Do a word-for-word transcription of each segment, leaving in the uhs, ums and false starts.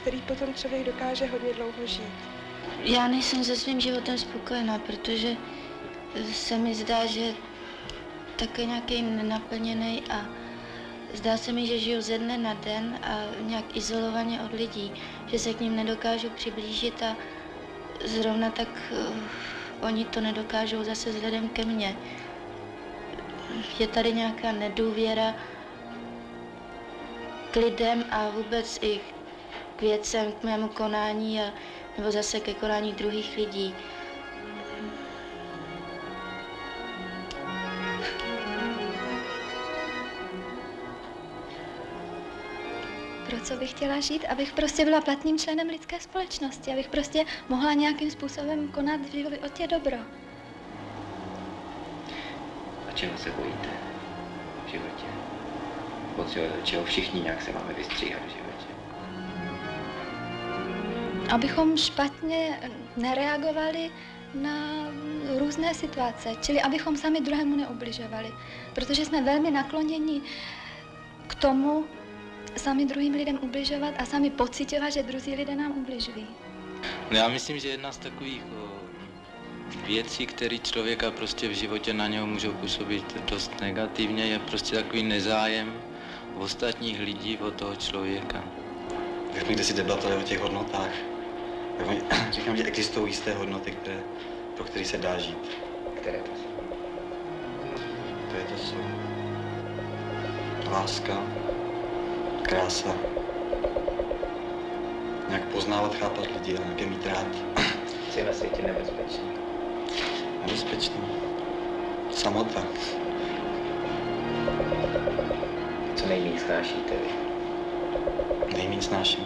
který potom člověk dokáže hodně dlouho žít. Já nejsem se svým životem spokojená, protože se mi zdá, že takový nějaký nenaplněný a zdá se mi, že žiju ze dne na den a nějak izolovaně od lidí, že se k ním nedokážu přiblížit a zrovna tak uh, oni to nedokážou zase vzhledem ke mně. Je tady nějaká nedůvěra k lidem a vůbec i k věcem, k mému konání a nebo zase ke konání druhých lidí. Pro co bych chtěla žít? Abych prostě byla platným členem lidské společnosti, abych prostě mohla nějakým způsobem konat v životě dobro. A čeho se bojíte v životě? Od čeho všichni nějak se máme vystříhat v životě? Abychom špatně nereagovali na různé situace, čili abychom sami druhému neubližovali, protože jsme velmi nakloněni k tomu, sami druhým lidem ubližovat a sami pociťovat, že druzí lidé nám ubližují. No já myslím, že jedna z takových o, věcí, které člověka prostě v životě na něho můžou působit dost negativně, je prostě takový nezájem ostatních lidí o toho člověka. Jak jsme kdysi debatovali o těch hodnotách, tak říkám, že existují jisté hodnoty, které, pro které se dá žít. Které to jsou? Které to jsou? Láska, krása, nějak poznávat, chápat lidi a nějaké mít rád. Co je na světě nebezpečný? Nebezpečný? Samota. Co nejméně snášíte vy? Nejméně snáším.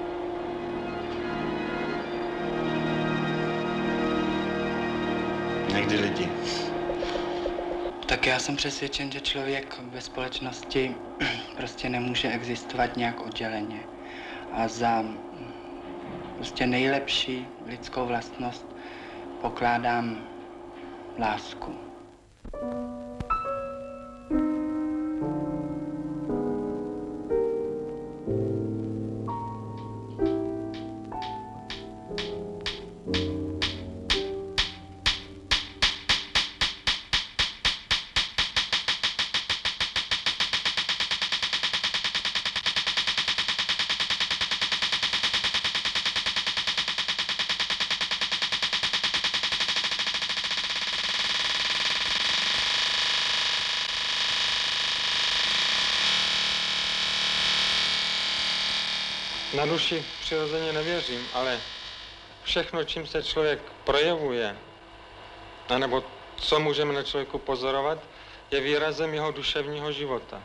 Někdy lidi. Tak já jsem přesvědčen, že člověk ve společnosti prostě nemůže existovat nějak odděleně. A za prostě nejlepší lidskou vlastnost pokládám lásku. Na duši přirozeně nevěřím, ale všechno, čím se člověk projevuje, anebo co můžeme na člověku pozorovat, je výrazem jeho duševního života.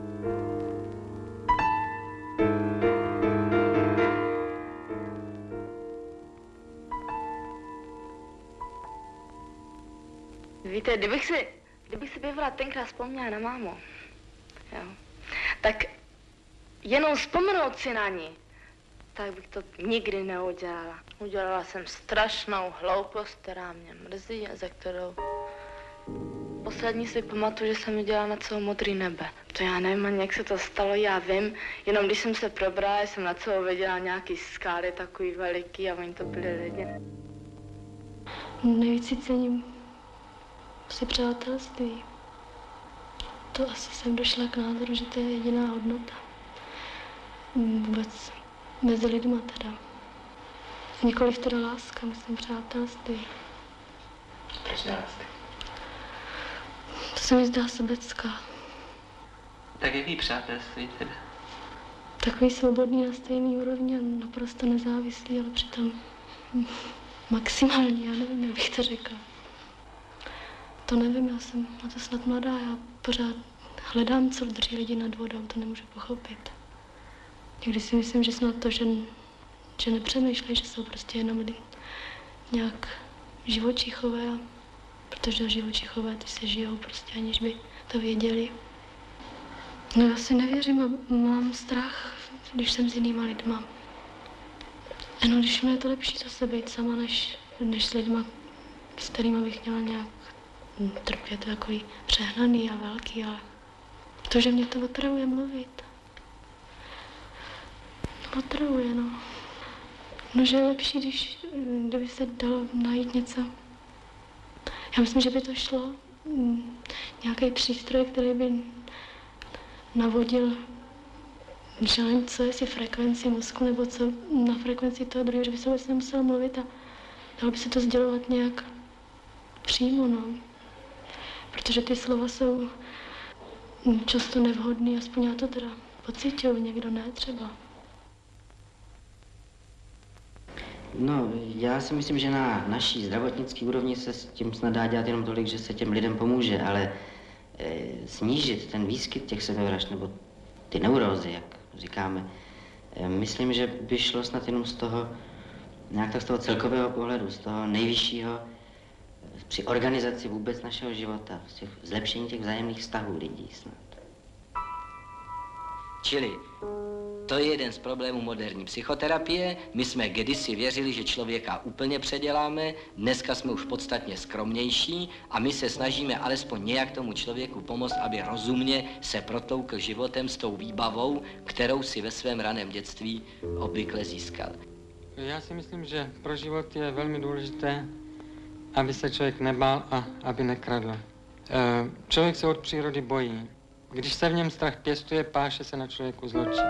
Víte, kdybych si, kdybych si bývala tenkrát vzpomněla na mámu, jo, tak jenom vzpomenout si na ní, tak bych to nikdy neudělala. Udělala jsem strašnou hloupost, která mě mrzí a za kterou poslední si pamatuju, že jsem udělala na celou modrý nebe. To já nevím ani, jak se to stalo, já vím, jenom když jsem se probrala, jsem na celou viděla nějaký skály takový veliký a oni to byli lidi. Nejvíc si cením si přátelství. To asi jsem došla k názoru, že to je jediná hodnota. Vůbec mezi lidma teda. Nikoliv teda láska, myslím přátelství. Proč láska? To se mi zdá sobecká. Tak jaký přátelství teda? Takový svobodný na stejný úrovni a naprosto nezávislý, ale přitom maximální, já nevím, jak bych to řekla. To nevím, já jsem na to snad mladá, já pořád hledám, co drží lidi nad vodou, to nemůžu pochopit. Někdy si myslím, že snad to, že, že nepřemýšlejí, že jsou prostě jenom lidi nějak živočichové, protože živočichové ty se žijou prostě, aniž by to věděli. No já si nevěřím a mám strach, když jsem s jinýma lidma. No, když mě je to lepší zase být sama, než, než s lidma, s kterýma bych měla nějak trpět, to takový přehnaný a velký, ale to, že mě to otravuje mluvit. Otravuje, no. No, že je lepší, když, kdyby se dalo najít něco. Já myslím, že by to šlo. Nějaký přístroj, který by navodil, že nevím, co jestli frekvenci mozku, nebo co na frekvenci toho druhého, že by se vůbec nemuselo mluvit a dalo by se to sdělovat nějak přímo, no. Protože ty slova jsou často nevhodný, aspoň já to teda pocituju, někdo ne třeba. No, já si myslím, že na naší zdravotnické úrovni se s tím snad dá dělat jenom tolik, že se těm lidem pomůže, ale e, snížit ten výskyt těch sebevražd, nebo ty neurózy, jak říkáme, e, myslím, že by šlo snad jenom z toho, nějak tak z toho celkového pohledu, z toho nejvyššího, při organizaci vůbec našeho života, z těch zlepšení těch vzájemných vztahů lidí snad. Čili to je jeden z problémů moderní psychoterapie. My jsme kdysi věřili, že člověka úplně předěláme, dneska jsme už podstatně skromnější a my se snažíme alespoň nějak tomu člověku pomoct, aby rozumně se protoukl životem s tou výbavou, kterou si ve svém raném dětství obvykle získal. Já si myslím, že pro život je velmi důležité, aby se člověk nebál a aby nekradl. Člověk se od přírody bojí. Když se v něm strach pěstuje, páše se na člověku zločin.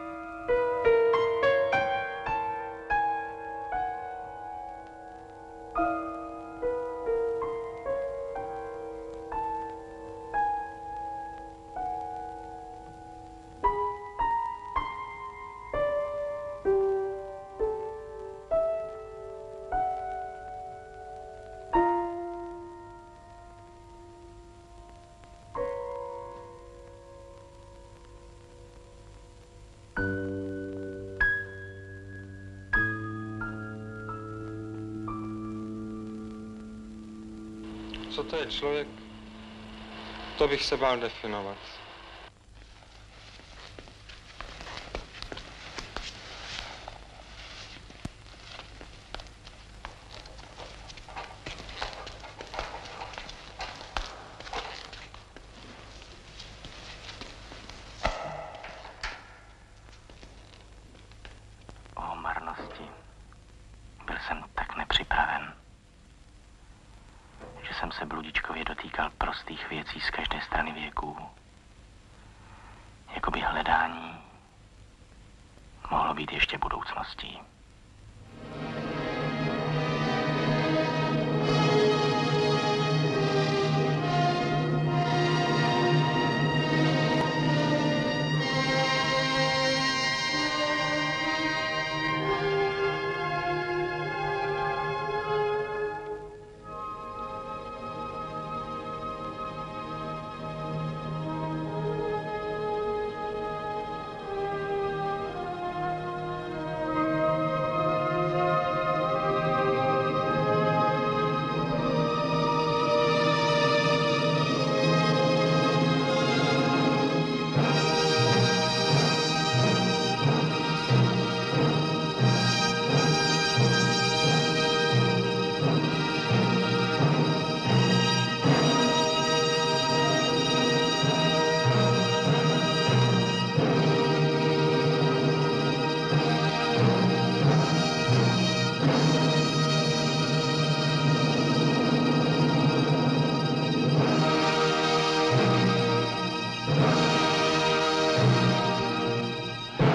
Co to je člověk, to bych se bál definovat. O marnosti. Byl jsem tak nepřipraven, že jsem se bludičkově dotýkal prostých věcí z každé strany věků. Jakoby hledání mohlo být ještě budoucností.